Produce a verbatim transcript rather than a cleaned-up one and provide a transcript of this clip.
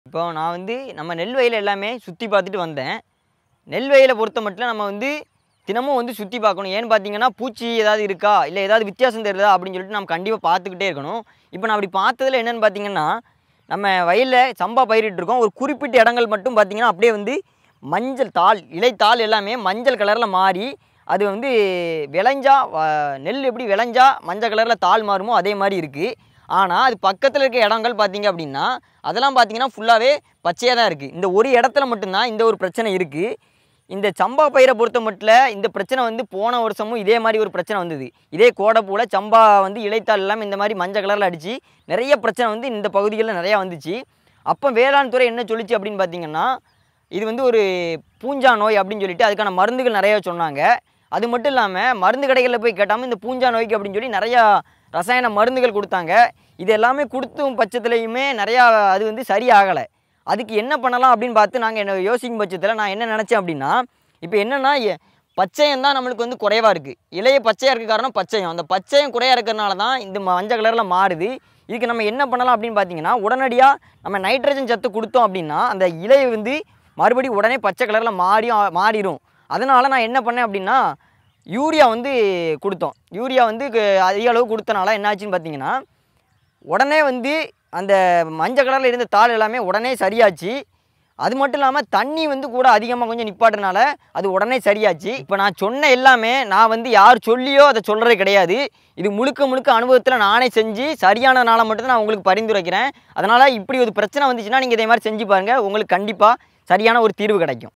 இப்போ நான் வந்து நம்ம நெல் வயல் எல்லாமே சுற்றி பார்த்துட்டு வந்தேன். நெல் வயலை பொறுத்த மட்டும் நம்ம வந்து தினமும் வந்து சுற்றி பார்க்கணும். ஏன்னு பார்த்தீங்கன்னா, பூச்சி ஏதாவது இருக்கா, இல்லை ஏதாவது வித்தியாசம் தெரியுதா அப்படின்னு சொல்லிட்டு நம்ம கண்டிப்பாக பார்த்துக்கிட்டே இருக்கணும். இப்போ நான் அப்படி பார்த்ததுல என்னென்னு பார்த்தீங்கன்னா, நம்ம வயலில் சம்பா பயிரிட்டுருக்கோம். ஒரு குறிப்பிட்ட இடங்கள் மட்டும் பார்த்தீங்கன்னா, அப்படியே வந்து மஞ்சள் தாள், இலைத்தாள் எல்லாமே மஞ்சள் கலரில் மாறி, அது வந்து விளைஞ்சா நெல் எப்படி விளைஞ்சா மஞ்சள் கலரில் தாள் மாறுமோ அதே மாதிரி இருக்குது. ஆனால் அது பக்கத்தில் இருக்க இடங்கள் பார்த்தீங்க அப்படின்னா, அதெல்லாம் பார்த்தீங்கன்னா ஃபுல்லாகவே பச்சையாக தான் இருக்குது. இந்த ஒரு இடத்துல மட்டும்தான் இந்த ஒரு பிரச்சனை இருக்குது. இந்த சம்பா பயிரை பொறுத்த மட்டும் இந்த பிரச்சனை வந்து போன வருஷமும் இதே மாதிரி ஒரு பிரச்சனை வந்தது. இதே கோடைப்பூவில் சம்பா வந்து இலைத்தாள் எல்லாமே இந்த மாதிரி மஞ்சள் கலரில் அடித்து நிறைய பிரச்சனை வந்து இந்த பகுதிகளில் நிறையா வந்துச்சு. அப்போ வேளாண் துறை என்ன சொல்லிச்சு அப்படின்னு பார்த்தீங்கன்னா, இது வந்து ஒரு பூஞ்சா நோய் அப்படின்னு சொல்லிட்டு அதுக்கான மருந்துகள் நிறையா சொன்னாங்க. அது மட்டும் இல்லாமல் மருந்து கடைகளில் போய் கேட்டாமல் இந்த பூஞ்சா நோய்க்கு அப்படின்னு சொல்லி நிறையா ரசாயன மருந்துகள் கொடுத்தாங்க. இது எல்லாமே கொடுத்தும் பட்சத்துலையுமே நிறையா அது வந்து சரியாகலை. அதுக்கு என்ன பண்ணலாம் அப்படின்னு பார்த்து நாங்கள் என்ன யோசிக்கும் பட்சத்தில் நான் என்ன நினச்சேன் அப்படின்னா, இப்போ என்னென்னா பச்சையம் தான் நம்மளுக்கு வந்து குறைவாக இருக்குது. இலைய பச்சையாக இருக்க காரணம் பச்சையம். அந்த பச்சையம் குறையாக இருக்கிறனால தான் இந்த மஞ்சள் கலரில் மாறுது. இதுக்கு நம்ம என்ன பண்ணலாம் அப்படின்னு பார்த்தீங்கன்னா, உடனடியாக நம்ம நைட்ரஜன் சத்து கொடுத்தோம் அப்படின்னா அந்த இலை வந்து மறுபடியும் உடனே பச்சை கலரில் மாறி மாறிடும். அதனால் நான் என்ன பண்ணேன் அப்படின்னா, யூரியா வந்து கொடுத்தோம். யூரியா வந்து அதிக அளவு கொடுத்தனால என்ன ஆச்சுன்னு பார்த்தீங்கன்னா, உடனே வந்து அந்த மஞ்சள் கலரில் இருந்த தாள் எல்லாமே உடனே சரியாச்சு. அது மட்டும் இல்லாமல் தண்ணி வந்து கூட அதிகமாக கொஞ்சம் நிப்பாட்டுறனால அது உடனே சரியாச்சு. இப்போ நான் சொன்ன எல்லாமே நான் வந்து யார் சொல்லியோ அதை சொல்கிறது கிடையாது. இது முழுக்க முழுக்க அனுபவத்தில் நானே செஞ்சு சரியானதுனால மட்டும்தான் நான் உங்களுக்கு பரிந்துரைக்கிறேன். அதனால் இப்படி ஒரு பிரச்சனை வந்துச்சுன்னா நீங்கள் இதே மாதிரி செஞ்சு பாருங்கள். உங்களுக்கு கண்டிப்பாக சரியான ஒரு தீர்வு கிடைக்கும்.